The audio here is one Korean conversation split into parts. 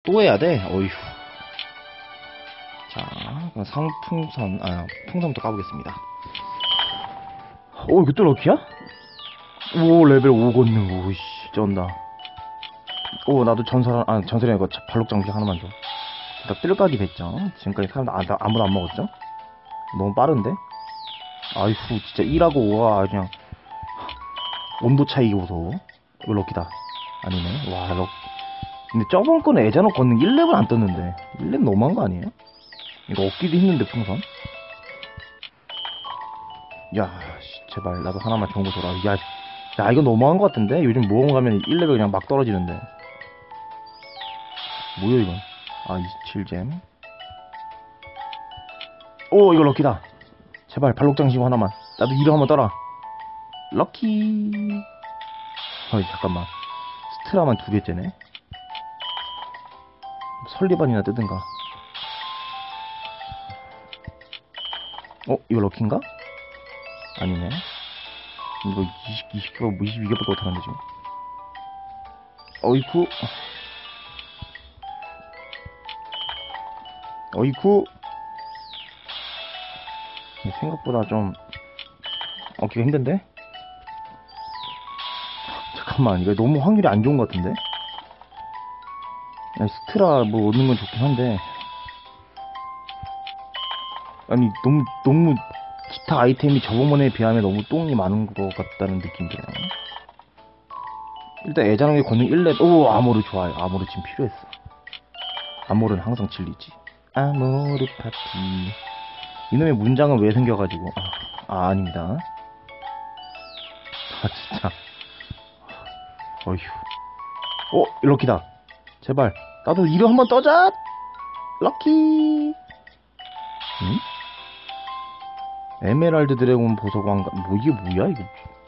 또 해야 돼? 어휴. 자, 그럼 풍선부터 까보겠습니다. 오, 이거 또 럭키야? 오, 레벨 5 걷는, 오이씨, 쩐다. 오, 나도 전설이 아니고 발록 장비 하나만 줘. 나 뜰각이 됐죠? 지금까지 사람들 아무도 안 먹었죠? 너무 빠른데? 아이후, 진짜 1하고 5가 그냥, 온도 차이 보소. 이거 럭키다. 아니네. 와, 근데 저번 거는 애자노 걷는 1렙은 안 떴는데. 1렙 너무한 거 아니에요? 이거 얻기도 힘든데, 풍선. 야, 제발, 나도 하나만 좋은 거 줘라. 야, 이거 너무한 거 같은데? 요즘 모험 가면 1렙이 그냥 막 떨어지는데. 뭐야, 이건? 아, 27잼. 오, 이거 럭키다. 제발, 발록장신구 하나만. 나도 이름 한번 떠라. 럭키. 어이, 잠깐만. 스트라만 2개째네. 설리반이나 뜨든가. 이거 럭키인가? 아니네. 이거 22개밖에 못하는데, 지금. 어이쿠. 어이쿠. 생각보다 좀 얻기가 힘든데? 잠깐만, 이거 너무 확률이 안 좋은 것 같은데? 아니, 스트라 뭐 얻는 건 좋긴 한데, 아니 너무 기타 아이템이 저번에 비하면 너무 똥이 많은 것 같다는 느낌이 들어요. 일단 애자랑의 권능 1렙. 오, 아모르 좋아요. 아모르 지금 필요했어. 아모르는 항상 진리지. 아모르 파티. 이놈의 문장은 왜 생겨가지고. 아닙니다. 진짜. 어휴. 럭키다. 제발. 나도 이름 한번 떠자. 럭키. 응? 에메랄드 드래곤 보석왕. 이게 뭐야 이거.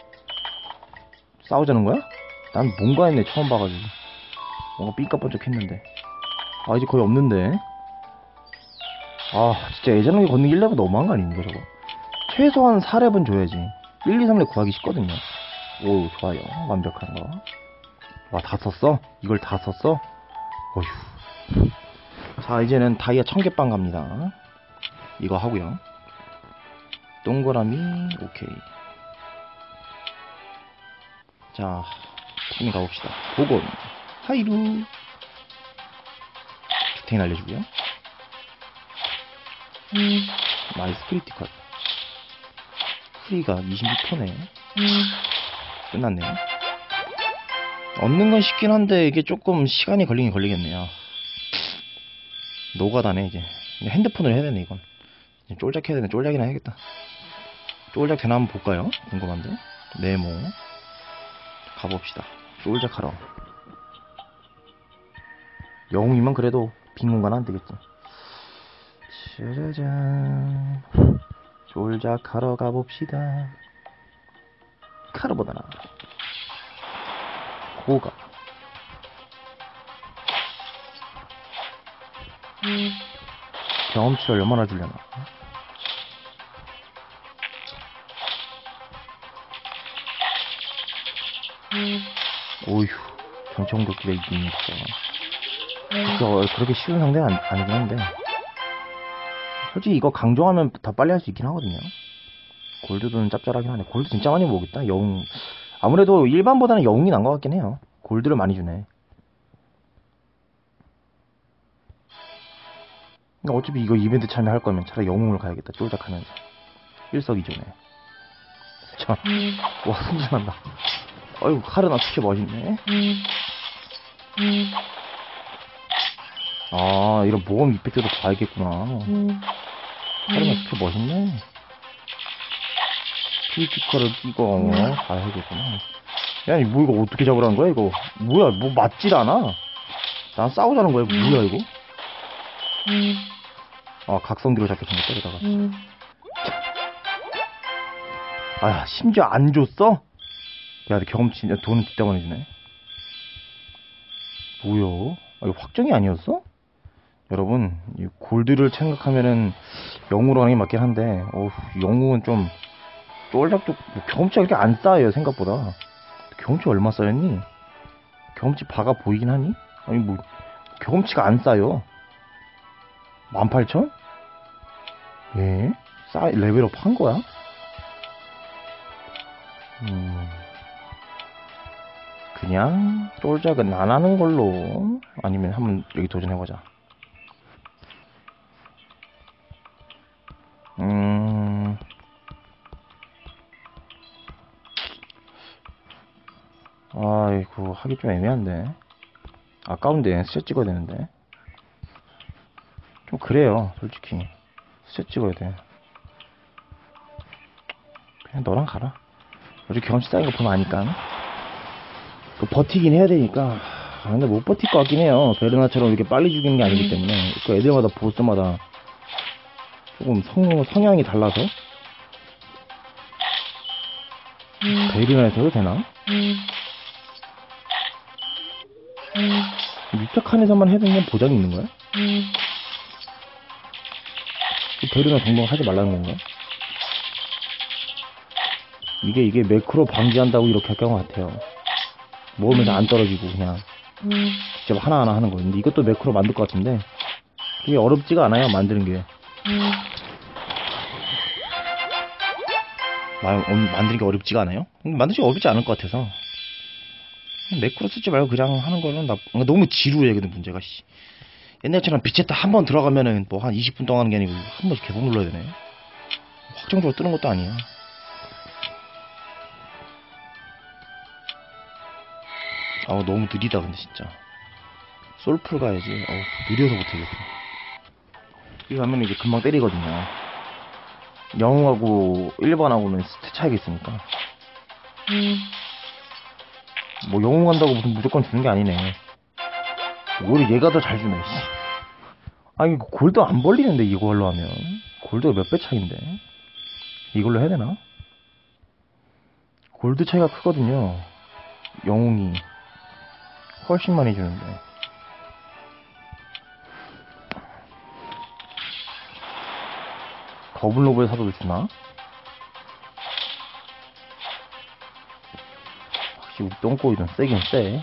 싸우자는 거야? 난 뭔가 했네. 처음 봐가지고. 뭔가 삐까뻔쩍 했는데. 이제 거의 없는데. 진짜 예전에 걷는 1렙은 너무한 거 아닙니까 저거. 최소한 4렙은 줘야지. 1, 2, 3렙 구하기 쉽거든요. 오, 좋아요. 완벽한 거. 와, 다 썼어? 이걸 다 썼어? 어휴. 자, 이제는 다이아 1000개빵 갑니다. 이거 하고요. 동그라미. 오케이. 자, 팀이 가봅시다. 보건 하이루. 주택 날려주고요. 나이스. 크리티컬. 프리가 26%네. 끝났네요. 얻는 건 쉽긴 한데 이게 조금 시간이 걸리긴 걸리겠네요. 노가다네 이제. 핸드폰으로 해야 되네 이건. 쫄작 해야 되네. 쫄작이나 해야겠다. 쫄작 되나 한번 볼까요? 궁금한데. 네모. 가봅시다. 쫄작 하러. 영웅이면 그래도 빈 공간 안 되겠지. 짜자잔. 쫄작 하러 가봅시다. 카르보나라. 고가. 경험치를 얼마나 주려나. 오휴, 정체공격기가 있긴 있어. 그렇게 쉬운 상대는 아니긴 한데, 솔직히 이거 강조하면 더 빨리 할 수 있긴 하거든요. 골드는 짭짤하긴 하네. 골드 진짜 많이 모으겠다. 영웅. 아무래도 일반보다는 영웅이 난 것 같긴 해요. 골드를 많이 주네. 그러니까 어차피 이거 이벤트 참여할 거면 차라리 영웅을 가야겠다. 쫄작하면서. 일석이조네. 자, 와, 승진한다. 어이구, 카르나 스킬 멋있네. 이런 모험 이펙트도 봐야겠구나. 카르나 스킬 멋있네. 크리티컬을 끼고 봐야겠구나. 야, 뭐 이거 어떻게 잡으라는 거야 이거. 뭐야, 뭐 맞질 않아. 난 싸우자는 거야. 뭐야 이거. 각성기로 잡게 생겼다 이러다가. 심지어 안 줬어? 야, 경험치 돈 뒷다만 해주네. 뭐야? 이거 확정이 아니었어? 여러분, 이 골드를 생각하면은 영웅으로 하는 게 맞긴 한데, 영웅은 좀 쫄작도 경험치가 그렇게 안 쌓여요 생각보다. 경험치 얼마 쌓였니? 경험치 바가 보이긴 하니? 아니 뭐 경험치가 안 싸요. 18,000? 예? 레벨업 한 거야? 그냥 쫄작은 안 하는 걸로. 아니면 한번 여기 도전해보자. 아이고, 하기 좀 애매한데. 아까운데 스탯 찍어야 되는데. 좀 그래요, 솔직히. 스탯 찍어야 돼. 그냥 너랑 가라. 어차피 경험치 쌓인 거 보면 아니까. 또 버티긴 해야 되니까. 근데 못 버틸 것 같긴 해요. 베르나처럼 이렇게 빨리 죽이는 게 아니기 때문에. 그 애들마다 보스마다 조금 성향이 달라서. 베르나에서 해도 되나? 유착칸에서만 해도 그냥 보장이 있는 거야? 베르나 동봉 하지 말라는 건가? 이게 매크로 방지한다고 이렇게 할 것 같아요. 모으면서 안 떨어지고 그냥 직접 하나하나 하는 거. 근데 이것도 매크로 만들 것 같은데 그게 어렵지가 않아요, 만드는 게. 만드는 게 어렵지가 않아요? 만들기 어렵지 않을 것 같아서. 매크로 쓰지 말고 그냥 하는 거는 너무 지루해. 근데 문제가 옛날처럼 비체타 한 번 들어가면은 뭐 한 20분 동안 하는 게 아니고 한 번씩 계속 눌러야 되네. 확정적으로 뜨는 것도 아니에요. 너무 느리다. 근데 진짜 솔풀 가야지. 느려서 못하겠어. 이거 하면 이제 금방 때리거든요. 영웅하고 1번하고는 스탯 차이가 있으니까. 뭐 영웅 간다고 무조건 주는 게 아니네. 오히려 얘가 더 잘 주네. 이거 골드 안 벌리는데 이걸로 하면. 골드가 몇 배 차인데. 이걸로 해야 되나? 골드 차이가 크거든요. 영웅이 훨씬 많이 주는데. 거블로브에 사도 주나? 확실히 똥꼬이든 세긴 세.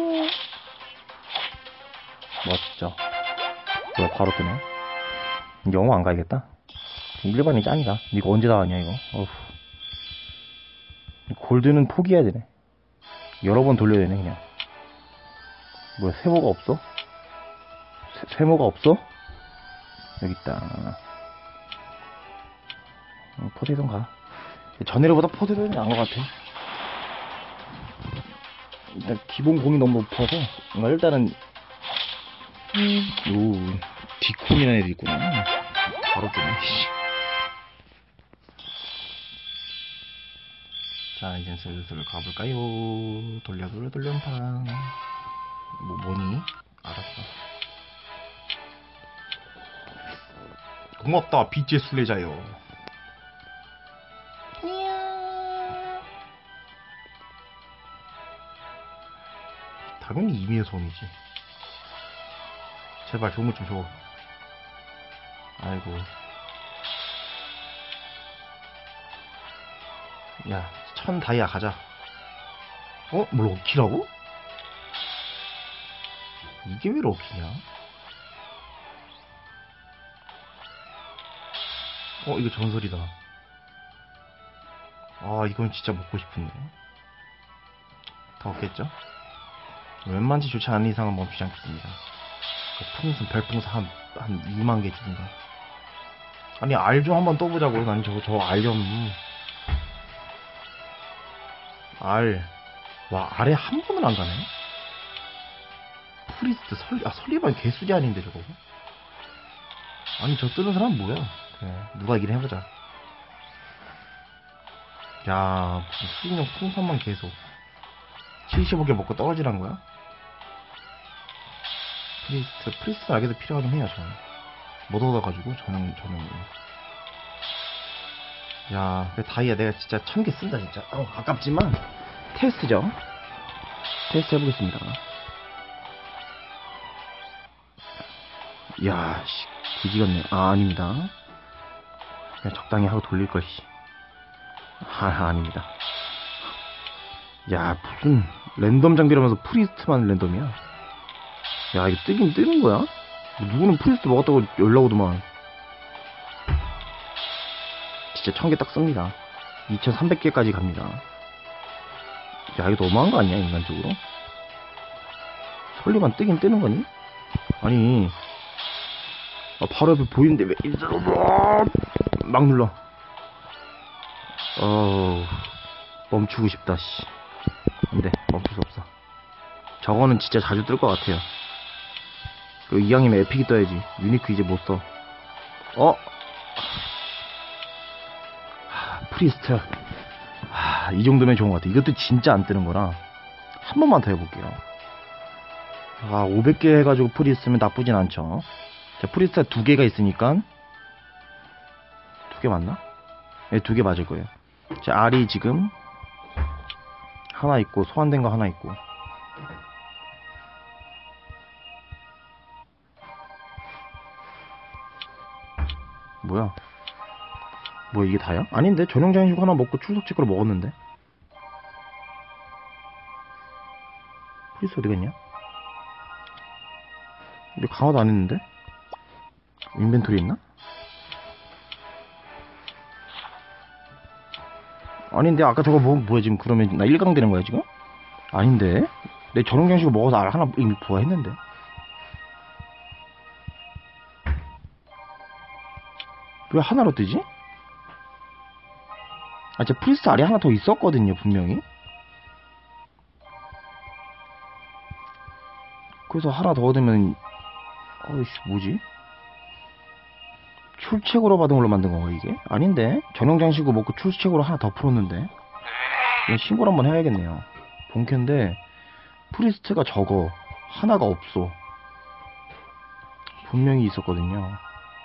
멋져. 뭐야, 바로 뜨네. 영웅 안 가야겠다. 일반이 짱이다. 이거 언제 다 하냐, 이거. 어후. 골드는 포기해야 되네. 여러 번 돌려야 되네, 그냥. 뭐야, 세모가 없어? 세모가 없어? 여기 있다. 포세이돈 가. 전에보다 포세이돈이 나은 것 같아. 일단 기본 공이 너무 높아서 일단은 디콘이라는 애도 있구나. 바로 뜨네. 자, 이제 슬슬 가볼까요? 돌려판. 뭐니? 알았어. 고맙다, 빛의 순례자요. 당연히 이미의 손이지. 제발 좋은 것 좀 줘. 아이고. 야, 1000 다이아 가자. 뭘 럭키라고? 이게 왜 럭키냐? 이거 전설이다. 이건 진짜 먹고 싶은데. 더 없겠죠? 웬만치 좋지 않은 이상은 멈추지 않겠습니다. 별풍선 한 2만 개 주든가. 아니, 알 좀 한번 떠보자고. 난 저 알 좀. 와, 알에 한 번을 안 가네? 프리스트, 설리반 개수지 아닌데, 저거. 아니, 저 뜨는 사람은 뭐야? 그래, 누가 이긴 해보자. 야, 무슨 수인형 풍선만 계속 75개 먹고 떨어지란 거야? 프리스트 알게도 필요하긴 해요, 저는. 못 얻어가지고, 저는. 야, 다이아 내가 진짜 1000개 쓴다, 진짜. 아깝지만, 테스트죠. 테스트 해보겠습니다. 야, 뒤지겠네. 아닙니다. 그냥 적당히 하고 돌릴걸, 아닙니다. 야, 무슨 랜덤 장비라면서 프리스트만 랜덤이야. 야, 이거 뜨긴 뜨는 거야? 누구는 프리스트 먹었다고 연락 오더만. 진짜 1000개 딱 씁니다. 2300개까지 갑니다. 야, 이거 너무한 거 아니야, 인간적으로? 설리만 뜨긴 뜨는 거니? 아니, 바로 옆에 보이는데 왜 이리로 막 눌러. 멈추고 싶다, 씨. 안돼, 멈출 수 없어. 저거는 진짜 자주 뜰 것 같아요. 그리고 이왕이면 에픽이 떠야지. 유니크 이제 못 써. 프리스트. 이 정도면 좋은 것 같아. 이것도 진짜 안 뜨는 거라. 한 번만 더 해볼게요. 500개 해가지고 프리스트면 나쁘진 않죠. 자, 프리스트가 2개가 있으니까 2개 맞나? 네, 2개 맞을 거예요. 자, 알이 지금 하나 있고 소환된 거 하나 있고. 뭐야 이게 다야? 아닌데, 전용 장식 하나 먹고 출석 체크로 먹었는데. 프리스 어디 갔냐? 근데 강화도 안 했는데? 인벤토리 있나? 아닌데, 아까 저거 뭐야 지금. 그러면 나 1강 되는 거야 지금? 아닌데, 내 전용 장식을 먹어서 알 하나 이미 부화했는데. 왜 하나로 뜨지? 제 프리스트 알이 하나 더 있었거든요, 분명히. 그래서 하나 더 얻으면, 어이씨, 뭐지? 출첵으로 받은 걸로 만든 건가, 이게? 아닌데? 전용 장식으로 먹고 출첵으로 하나 더 풀었는데? 이거 신고를 한번 해야겠네요. 본캐인데, 프리스트가 적어. 하나가 없어. 분명히 있었거든요.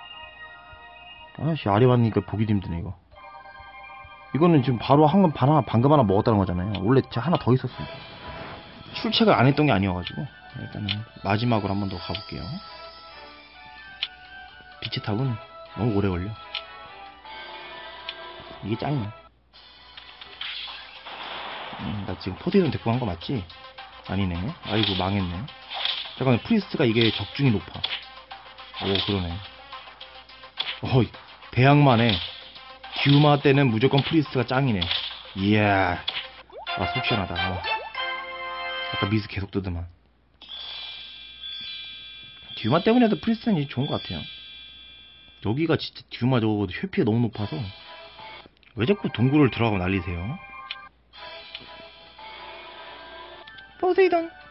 아씨, 알이 왔으니까 보기도 힘드네, 이거. 이거는 지금 바로 방금 하나 먹었다는 거잖아요. 원래 제가 하나 더 있었습니다. 출첵을 안 했던 게 아니어가지고. 일단은 마지막으로 한 번 더 가볼게요. 빛의 탑은 너무 오래 걸려. 이게 짱이네. 나 지금 포세이돈 데리고 간 거 맞지? 아니네. 아이고, 망했네. 잠깐만, 프리스트가 이게 적중이 높아. 그러네. 대항만에 듀마 때는 무조건 프리스트가 짱이네. 이야, 속 시원하다. 아까 미스 계속 뜨더만. 듀마 때문에도 프리스트는 이제 좋은 것 같아요. 여기가 진짜 듀마 저거 회피가 너무 높아서. 왜 자꾸 동굴을 들어가고 난리세요? 포세이돈.